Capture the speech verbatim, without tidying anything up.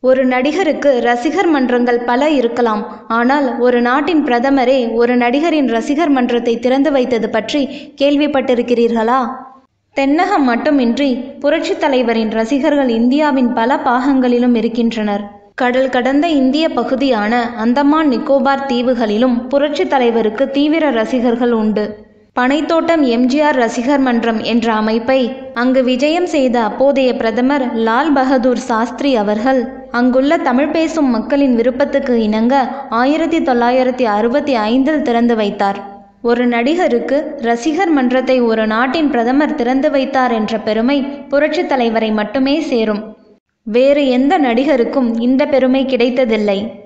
ஒரு நடிகருக்கு ரசிகர் மன்றங்கள் பல இருக்கலாம். ஆனால் ஒரு நாட்டின் பிரதமரே ஒரு நடிகரின் ரசிகர் மன்றத்தை திறந்து வைத்தது பற்றி கேள்விப்பட்டிருக்கிறீர்களா? தென்னகம் மட்டுமின்றி புரட்சித் தலைவரின் ரசிகர்கள் இந்தியாவின் பல பாகங்களிலும் இருக்கின்றனர். கடல் கடந்த இந்திய பகுதியான அந்தமான் நிக்கோபார் தீவுகளிலும் புரட்சித் தலைவருக்கு தீவிர ரசிகர்கள் உண்டு. பனைத்தோட்டம் எம் ஜி ஆர் ரசிகர் மன்றம் என்ற அமைப்பை அங்கு விஜயம் செய்த அப்போதைய பிரதமர் லால் பகதூர் சாஸ்திரி அவர்கள் அங்குள்ள தமிழ் பேசும் மக்களின் விருப்பத்துக்கு இணங்க ஆயிரத்தி தொள்ளாயிரத்தி அறுபத்தி ஐந்தில் திறந்து வைத்தார். ஒரு நடிகருக்கு ரசிகர் மன்றத்தை ஒரு நாட்டின் பிரதமர் திறந்து வைத்தார் என்ற பெருமை புரட்சித் தலைவரை மட்டுமே சேரும். வேறு எந்த நடிகருக்கும் இந்த பெருமை கிடைத்ததில்லை.